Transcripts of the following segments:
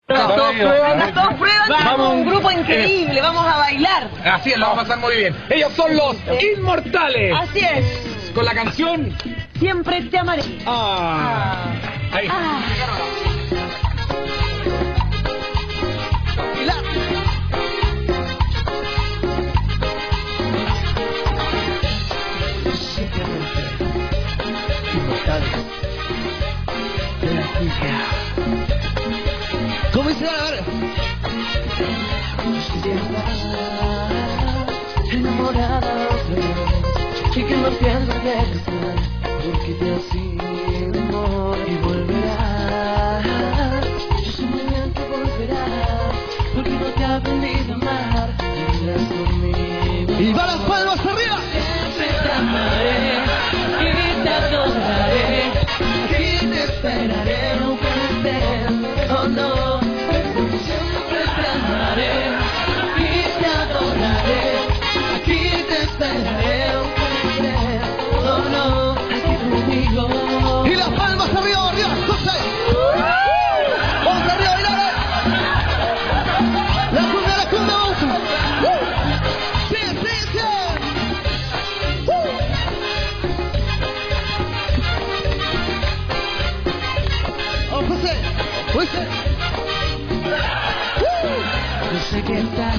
Todos prueban, Vamos, un grupo increíble, vamos a bailar. Así es, lo vamos a pasar muy bien. Ellos son los Inmortales. Así es. Con la canción... Siempre te amaré. Ahí. ¿Cómo dice? A ver. Enamorada otra vez y que no piensas regresar porque te has ido amor y volverás. Yo sé muy bien que volverás porque no te he aprendido a amar. Vendrás conmigo Y va las palmas arriba. siempre te amaré y te adoraré. Aquí te esperaré aunque no estés, oh no. Siempre te amaré y te adoraré. Aquí te esperaré aunque no estés, oh no. Aquí conmigo. Y las palmas arriba, arriba. Entonces. Vamos arriba, bailar. La cumbia, vamos. Sí, sí, sí. Vamos, José. José. Yo sé que estás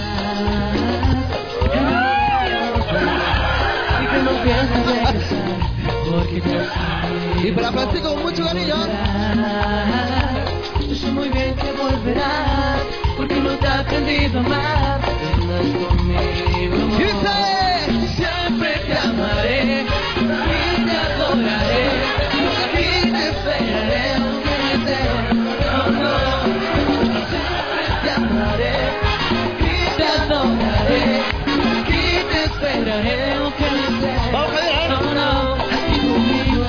y que no piensas regresar porque te has Y para Francisco con mucho cariño. Yo sé muy bien que volverás porque no te he aprendido a amar. Vendrás conmigo. Dice. Siempre te amaré y te adoraré. Aquí te esperaré aunque no estés, oh no. Siempre te amaré y te adoraré. Aquí te esperaré aunque no estés, Vamos, Javier. oh no. Aquí conmigo.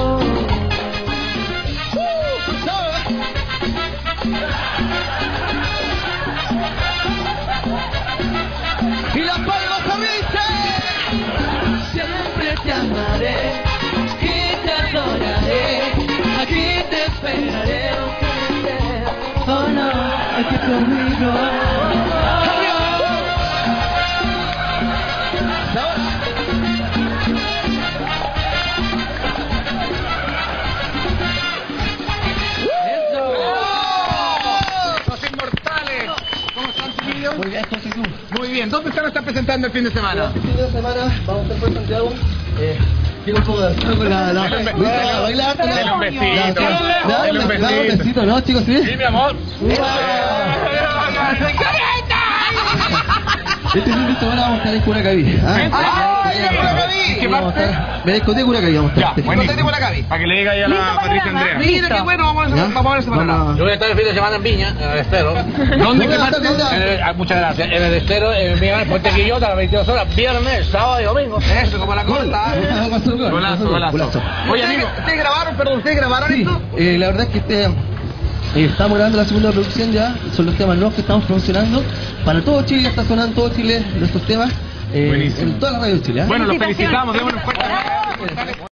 Y las palmas arriba. Siempre te amaré y te adoraré. Aquí te esperaré aunque no estés, oh no, aquí conmigo. Los Inmortales. ¿Cómo están, chiquillos? Muy bien, José. Muy bien. ¿Dónde se están presentando el fin de semana? Este fin de semana vamos a estar por Santiago. Quiero un poco de bailar. Dale un besito. Dale un besito, ¿no, chicos? Sí. Sí, mi amor. Este fin de semana vamos a estar en Curacaví. ¿Qué parte? Me discoteca Curacaví vamos a estar. Ya, buenísimo. Para que le diga ahí a la Patricia Andrea. Mira qué bueno, vamos a ver ese panorama. Yo voy a estar el fin de semana en Viña, en el Estero. ¿Dónde? ¿Qué parte? Muchas gracias. En el Estero, en Viña, en Puente Quillota, a las 22 horas, viernes, sábado y domingo. Eso, como la corta. Golazo. Oye, amigo, ¿ustedes grabaron Sí, esto? la verdad es que estamos grabando la segunda producción ya, son los temas nuevos que estamos promocionando. Para todo Chile, ya está sonando en todo Chile nuestros temas, Buenísimo. en toda la radio de Chile. Bueno, los felicitamos, démosle un fuerte aplauso.